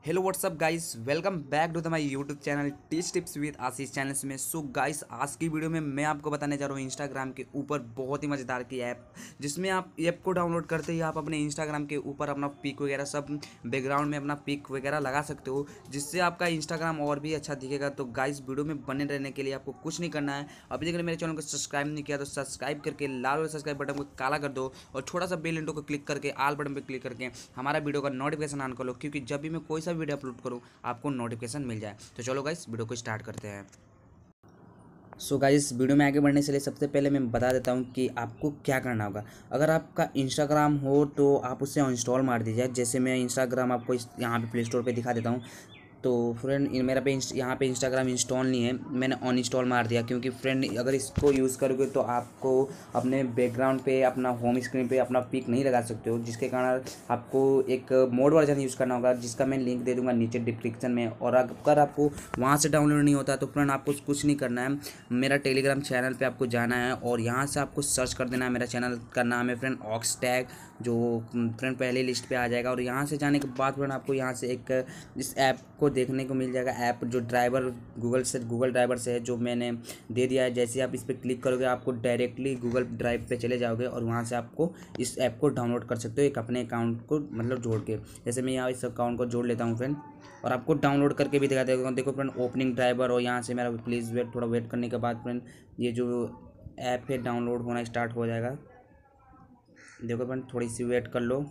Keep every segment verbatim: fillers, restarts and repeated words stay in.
Hello whatsapp guys, welcome back to the my YouTube channel tips tips with Ashish channels में। So guys, आज की video में मैं आपको बताने जा रहा हूँ इंस्टाग्राम के ऊपर बहुत ही मज़ेदार की ऐप, जिसमें आप ऐप को डाउनलोड करते ही आप अपने इंस्टाग्राम के ऊपर अपना पिक वगैरह सब बैकग्राउंड में अपना पिक वगैरह लगा सकते हो, जिससे आपका इंस्टाग्राम और भी अच्छा दिखेगा। तो गाइस, वीडियो में बने रहने के लिए आपको कुछ नहीं करना है। अभी तक मेरे चैनल को सब्सक्राइब नहीं किया तो सब्सक्राइब करके लाल वाले सब्सक्राइब बटन को काला कर दो और छोटा सा बेल आइकन को क्लिक करके आल बटन पर क्लिक करके हमारा वीडियो का नोटिफिकेशन ऑन कर लो, क्योंकि जब भी मैं कोई सा वीडियो अपलोड करूँ आपको नोटिफिकेशन मिल जाए। तो चलो गाइस, वीडियो को स्टार्ट करते हैं। सो गाइस, वीडियो में आगे बढ़ने से लिए सबसे पहले मैं बता देता हूँ कि आपको क्या करना होगा। अगर आपका इंस्टाग्राम हो तो आप उसे इंस्टॉल मार दीजिए। जैसे मैं इंस्टाग्राम आपको इस यहाँ पे प्ले स्टोर पे दिखा देता हूँ। तो फ्रेंड, मेरा पे यहाँ पे इंस्टाग्राम इंस्टॉल नहीं है, मैंने ऑन इंस्टॉल मार दिया, क्योंकि फ्रेंड अगर इसको यूज़ करोगे तो आपको अपने बैकग्राउंड पे अपना होम स्क्रीन पे अपना पिक नहीं लगा सकते हो, जिसके कारण आपको एक मोड वर्जन यूज़ करना होगा, जिसका मैं लिंक दे दूंगा नीचे डिस्क्रिप्शन में। और अगर आपको वहाँ से डाउनलोड नहीं होता तो फ्रेंड आपको कुछ नहीं करना है, मेरा टेलीग्राम चैनल पे आपको जाना है और यहाँ से आपको सर्च कर देना है। मेरा चैनल का नाम है फ्रेंड ऑक्स टैग, जो फ्रेंड पहले लिस्ट पे आ जाएगा। और यहाँ से जाने के बाद फ्रेंड आपको यहाँ से एक इस ऐप को देखने को मिल जाएगा। ऐप जो ड्राइवर गूगल से गूगल ड्राइवर से है, जो मैंने दे दिया है। जैसे आप इस पर क्लिक करोगे आपको डायरेक्टली गूगल ड्राइव पे चले जाओगे और वहाँ से आपको इस ऐप को डाउनलोड कर सकते हो, एक अपने अकाउंट को मतलब जोड़ के। जैसे मैं यहाँ इस अकाउंट को जोड़ लेता हूँ फ्रेंड, और आपको डाउनलोड करके भी दिखा देगा। देखो फ्रेंड, ओपनिंग ड्राइवर, और यहाँ से मेरा प्लीज़ वेट, थोड़ा वेट करने के बाद फ्रेंड ये जो ऐप है डाउनलोड होना स्टार्ट हो जाएगा। देखो फ्रेंड, थोड़ी सी वेट कर लो।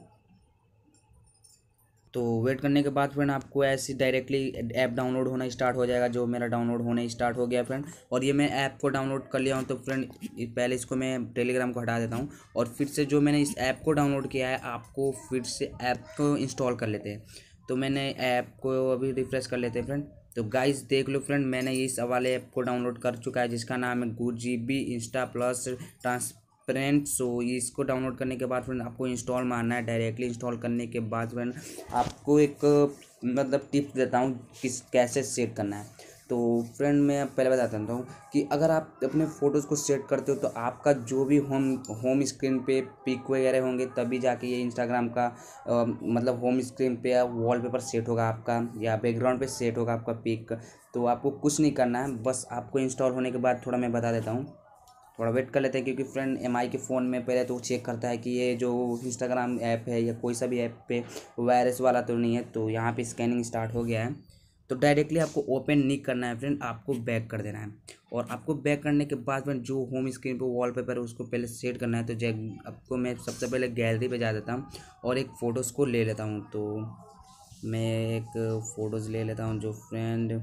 तो वेट करने के बाद फ्रेंड आपको ऐसे डायरेक्टली ऐप डाउनलोड होना स्टार्ट हो जाएगा, जो मेरा डाउनलोड होने स्टार्ट हो गया फ्रेंड। और ये मैं ऐप को डाउनलोड कर लिया हूँ। तो फ्रेंड पहले इसको मैं टेलीग्राम को हटा देता हूँ और फिर से जो मैंने इस ऐप को डाउनलोड किया है, आपको फिर से ऐप को इंस्टॉल कर लेते हैं। तो मैंने ऐप को अभी रिफ्रेश कर लेते हैं फ्रेंड। तो गाइस देख लो फ्रेंड, मैंने इस वाले ऐप को डाउनलोड कर चुका है, जिसका नाम है good G B insta plus trans friend. So इसको डाउनलोड करने के बाद फ्रेंड आपको इंस्टॉल मारना है। डायरेक्टली इंस्टॉल करने के बाद फ्रेंड आपको एक मतलब टिप्स देता हूँ किस कैसे सेट करना है। तो फ्रेंड मैं पहले बता देता हूँ कि अगर आप अपने फ़ोटोज़ को सेट करते हो तो आपका जो भी होम होम स्क्रीन पे पिक वगैरह होंगे, तभी जाके ये इंस्टाग्राम का अ, मतलब होम स्क्रीन पे वॉलपेपर सेट होगा आपका, या बैकग्राउंड पे सेट होगा आपका पिक। तो आपको कुछ नहीं करना है, बस आपको इंस्टॉल होने के बाद थोड़ा मैं बता देता हूँ, थोड़ा वेट कर लेते हैं। क्योंकि फ्रेंड एमआई के फ़ोन में पहले तो चेक करता है कि ये जो इंस्टाग्राम ऐप है या कोई सा भी ऐप पे वायरस वाला तो नहीं है। तो यहाँ पे स्कैनिंग स्टार्ट हो गया है। तो डायरेक्टली आपको ओपन नहीं करना है फ्रेंड, आपको बैक कर देना है। और आपको बैक करने के बाद फ्रेंड जो होम स्क्रीन पे वॉलपेपर है उसको पहले सेट करना है। तो जै आपको मैं सबसे पहले गैलरी पे जा देता हूँ और एक फ़ोटोज़ को ले लेता हूँ। तो मैं एक फ़ोटोज़ ले लेता हूँ, जो फ्रेंड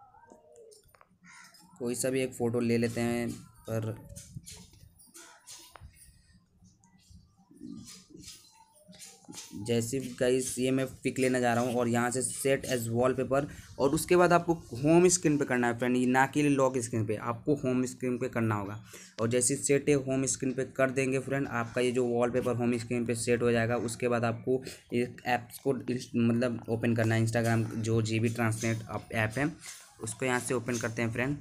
कोई सा भी एक फ़ोटो ले लेते हैं। पर जैसे गाइस ये मैं पिक लेना जा रहा हूँ और यहाँ से सेट एज वॉलपेपर, और उसके बाद आपको होम स्क्रीन पे करना है फ्रेंड, ये ना कि लॉक स्क्रीन पे, आपको होम स्क्रीन पे करना होगा। और जैसे सेट है होम स्क्रीन पे कर देंगे फ्रेंड, आपका ये जो वॉलपेपर होम स्क्रीन पे सेट हो जाएगा। उसके बाद आपको एक ऐप्स को मतलब ओपन करना है। इंस्टाग्राम जो जी बी ट्रांसलेट ऐप है उसको यहाँ से ओपन करते हैं friend.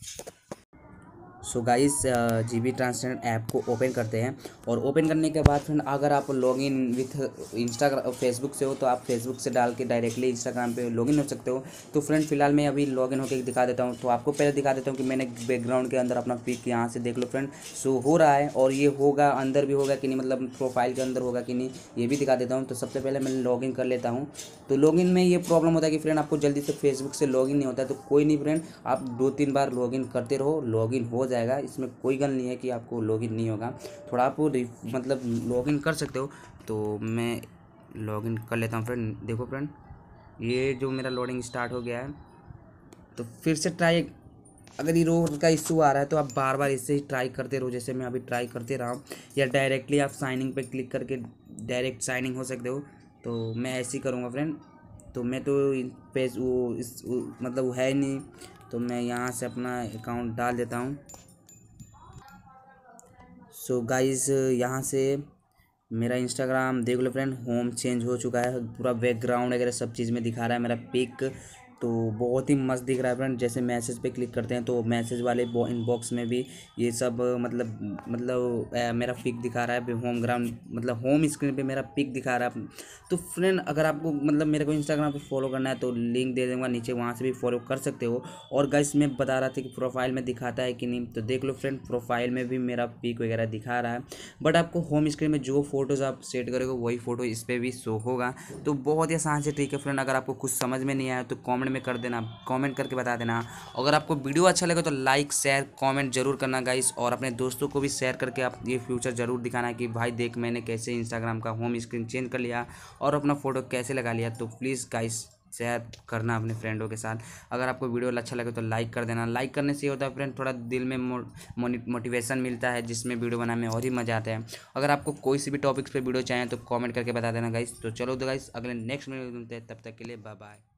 So guys, G B translate app को ओपन करते हैं, और ओपन करने के बाद फ्रेंड अगर आप लॉगिन विथ इंस्टाग्राम फेसबुक से हो तो आप फेसबुक से डाल के डायरेक्टली इंस्टाग्राम पे लॉगिन हो सकते हो। तो फ्रेंड फिलहाल मैं अभी लॉगिन होकर दिखा देता हूँ। तो आपको पहले दिखा देता हूँ कि मैंने बैकग्राउंड के अंदर अपना पिक यहाँ से देख लो फ्रेंड शो हो रहा है, और ये होगा अंदर भी होगा कि नहीं, मतलब प्रोफाइल के अंदर होगा कि नहीं, ये भी दिखा देता हूँ। तो सबसे पहले मैं लॉगिन कर लेता हूँ। तो लॉगिन में ये प्रॉब्लम होता है कि फ्रेंड आपको जल्दी से फेसबुक से लॉगिन नहीं होता है। तो कोई नहीं फ्रेंड, आप दो तीन बार लॉगिन करते रहो, लॉगिन हो जाएगा। इसमें कोई गल नहीं है कि आपको लॉगिन नहीं होगा, थोड़ा आप मतलब लॉगिन कर सकते हो। तो मैं लॉगिन कर लेता हूँ फ्रेंड। देखो फ्रेंड, ये जो मेरा लोडिंग स्टार्ट हो गया है। तो फिर से ट्राई, अगर ये रोड का इशू आ रहा है तो आप बार बार इससे ही ट्राई करते रहो, जैसे मैं अभी ट्राई करते रहा हूँ। या डायरेक्टली आप साइनिंग पे क्लिक करके डायरेक्ट साइनिंग हो सकते हो। तो मैं ऐसे ही करूँगा फ्रेंड। तो मैं तो पेज वो इस वो, मतलब वो है ही नहीं, तो मैं यहाँ से अपना अकाउंट डाल देता हूँ। सो गाइस, यहाँ से मेरा इंस्टाग्राम देख लो फ्रेंड, होम चेंज हो चुका है, पूरा बैकग्राउंड वगैरह सब चीज़ में दिखा रहा है मेरा पिक। तो बहुत ही मस्त दिख रहा है फ्रेंड। जैसे मैसेज पे क्लिक करते हैं तो मैसेज वाले इनबॉक्स में भी ये सब मतलब मतलब अ, मेरा पिक दिखा रहा है होम ग्राउंड, मतलब होम स्क्रीन पे मेरा पिक दिखा रहा है। तो फ्रेंड अगर आपको मतलब मेरे को इंस्टाग्राम पे फॉलो करना है तो लिंक दे दूँगा नीचे, वहाँ से भी फॉलो कर सकते हो। और गाइस मैं बता रहा था कि प्रोफाइल में दिखाता है कि नहीं, तो देख लो फ्रेंड प्रोफाइल में भी मेरा पिक वगैरह दिखा रहा है। बट आपको होम स्क्रीन में जो फोटोज़ आप सेट करोगे वही फ़ोटो इस पर भी शो होगा। तो बहुत ही आसान से ठीक है फ्रेंड। अगर आपको कुछ समझ में नहीं आया तो कमेंट में कर देना, कमेंट करके बता देना। अगर आपको वीडियो अच्छा लगे तो लाइक शेयर कमेंट जरूर करना गाइस, और अपने दोस्तों को भी शेयर करके आप ये फ्यूचर जरूर दिखाना कि भाई देख मैंने कैसे इंस्टाग्राम का होम स्क्रीन चेंज कर लिया और अपना फ़ोटो कैसे लगा लिया। तो प्लीज़ गाइस शेयर करना अपने फ्रेंडों के साथ। अगर आपको वीडियो अच्छा लगे तो लाइक कर देना। लाइक करने से ये होता है फ्रेंड, थोड़ा दिल में मोटिवेशन मिलता है, जिसमें वीडियो बनाने में और ही मज़ा आता है। अगर आपको कोई सी भी टॉपिक्स पे वीडियो चाहिए तो कमेंट करके बता देना गाइस। तो चलो तो गाइस अगले नेक्स्ट वीडियो में मिलते हैं, तब तक के लिए बाय बाय।